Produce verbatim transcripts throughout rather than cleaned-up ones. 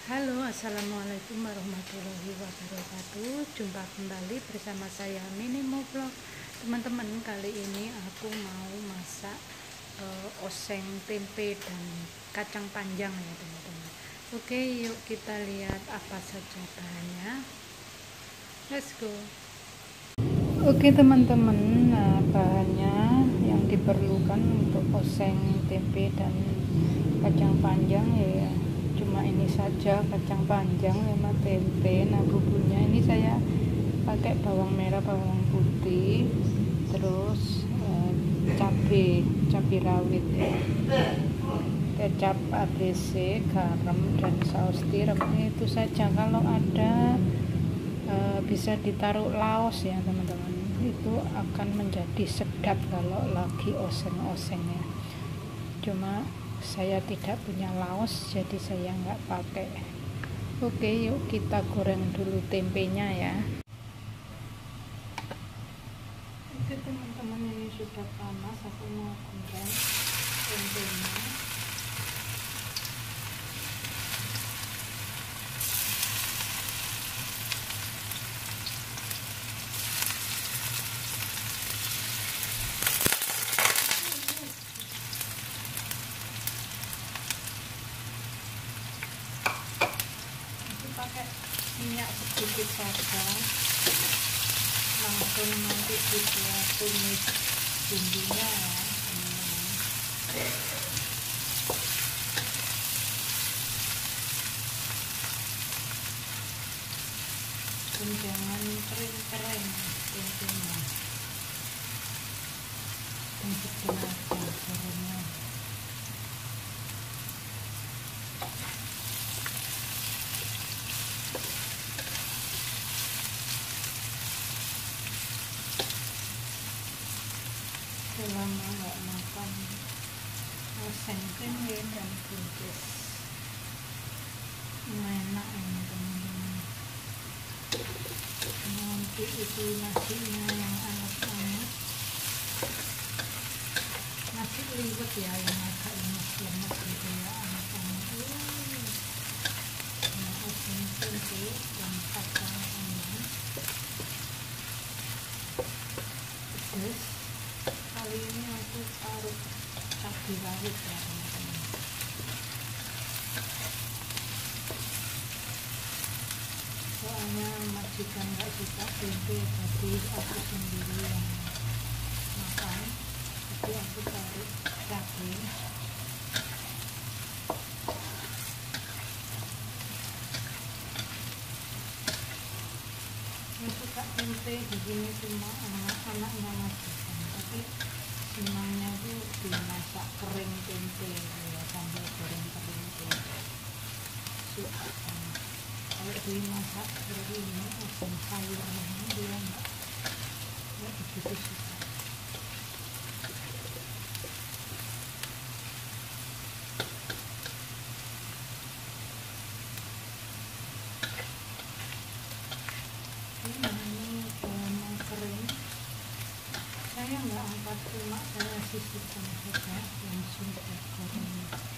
Halo, assalamualaikum warahmatullahi wabarakatuh. Jumpa kembali bersama saya Minimo Vlog. Teman-teman, kali ini aku mau masak uh, oseng tempe dan kacang panjang ya teman-teman. Oke, yuk kita lihat apa saja bahannya. Let's go. Oke teman-teman, nah bahannya yang diperlukan untuk oseng tempe dan kacang panjang ya cuma ini saja, kacang panjang sama tempe. Nah bumbunya ini saya pakai bawang merah, bawang putih, terus eh, cabai cabai rawit ya, kecap A B C, garam dan saus tiram. Itu saja. Kalau ada eh, bisa ditaruh laos ya teman-teman, itu akan menjadi sedap kalau lagi oseng-oseng ya. Cuma saya tidak punya laos, jadi saya nggak pakai. Oke, yuk kita goreng dulu tempenya ya. Oke teman-teman, ini sudah panas, aku mau goreng tempenya. Pakai minyak sedikit saja, langsung nanti dibuat tumis bumbunya ya teman-teman. Dan jangan kering-kering tempenya, dan sedang aja gorengnya. Selama nggak makan oseng tempe dan bungkus enak ini teman-teman. Nanti itu nasinya yang anget-anget, nasi liwet ya, yang agak lemes-lemes gitu ya, anget-anget. Nah, oseng tempe dan kacang panjang pedas. Kali ini aku taruh cabai rawit ya teman-teman. Soalnya majikan nggak suka tempe, jadi aku sendiri yang makan, jadi aku taruh cabai. Yang suka tempe di sini cuma anak-anaknya majikan, tapi senangnya tuh dimasak kering tempe ya, sambil goreng kering tempe. Suka banget. Kalau dimasak seperti ini, oseng sayurnya dia enggak enggak begitu suka. Ini udah mau kering, saya nggak angkat, cuma saya sisihkan saja, langsung ke goreng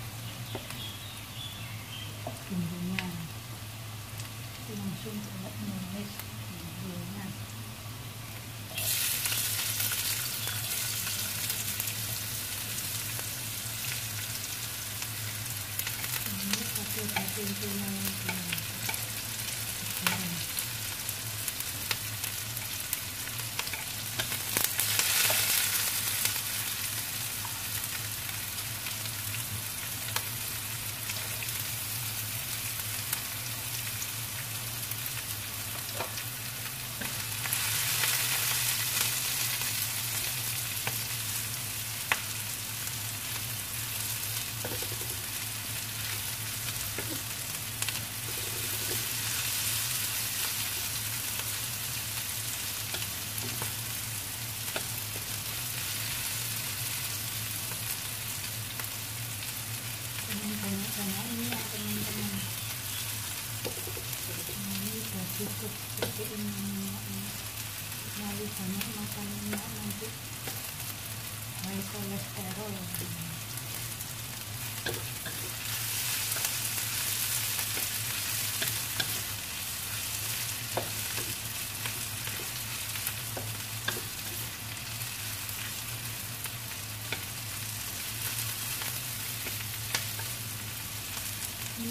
bumbunya, langsung ke numis bumbunya. Ini pakai tempe-tempenya yang digoreng. Banyak-banyak ini ya teman-teman. Ini udah cukup seperti ini minyaknya. Terlalu banyak makan minyak nanti high kolesterol.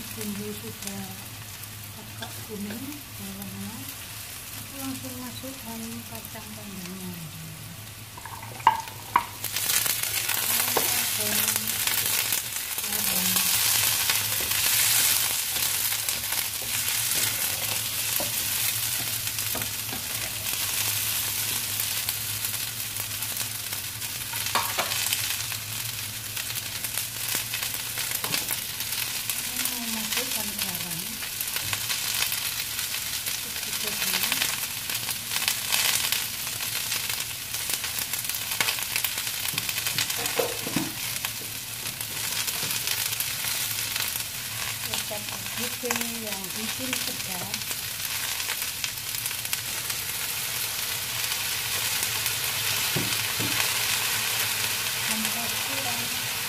bumbu sudah agak kuning bawangnya, aku langsung masukkan kacang panjangnya. Masukkan garam sedikit. Resep adobe yang bikin sedap. Campuran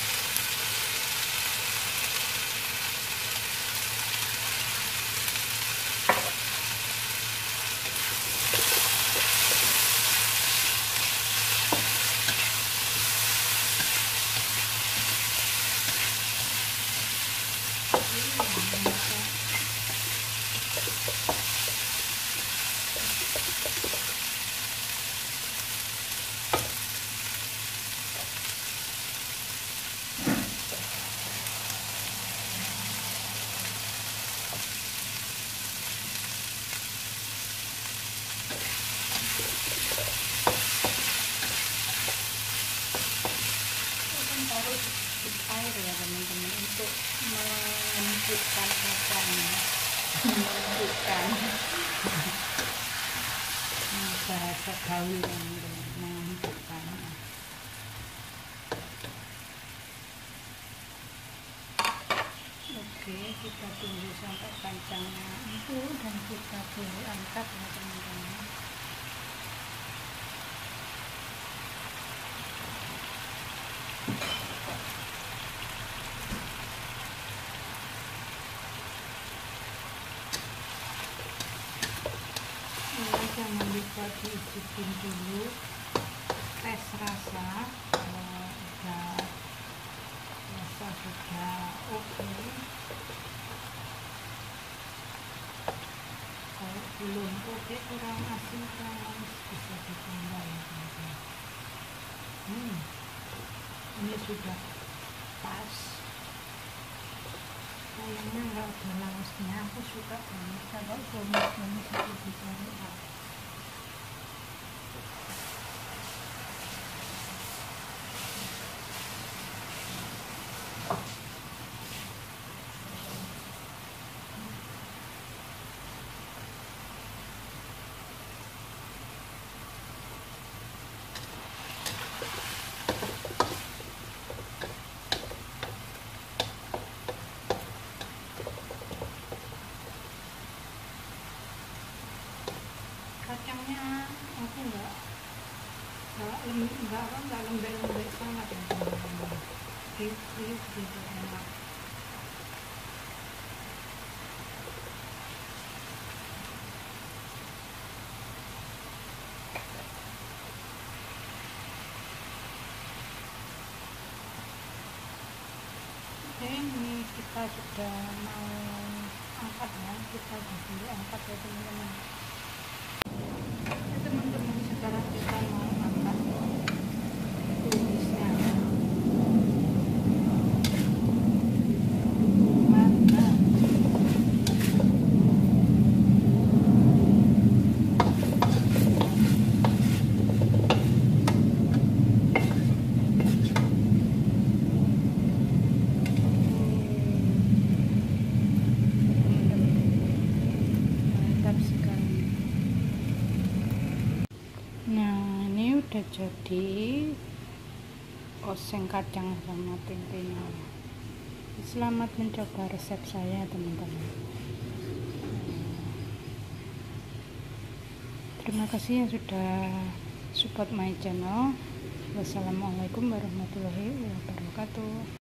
taruh sedikit air ya teman-teman untuk melembutkan kacangnya, melembutkan bahasa gaul teman-teman, melembutkan. Oke, kita tunggu sampai kacangnya empuk dan kita boleh angkat ya teman-teman. Jangan lupa diicipin dulu tes rasa, kalau udah rasa sudah oke. Kalau belum oke, kurang asin kurang manis, bisa ditambah ya teman-teman. Hmm, ini sudah pas. Kayaknya nggak ada lausnya, aku suka banget kalau bonus-bonus itu ditaruh. Kacangnya aku enggak enggak lembek enggak apa enggak lembek-lembek banget ya teman-teman, kriuk-kriuk gitu, enak. Oke, ini kita sudah mau angkat ya, kita jadi angkat ya teman-teman. Teman-teman, sekarang kita mau angkat tumisnya. Mantap. Mantap sekali. Nah, ini udah jadi oseng kacang sama tempenya. Selamat mencoba resep saya teman-teman. Terima kasih yang sudah support my channel. Wassalamualaikum warahmatullahi wabarakatuh.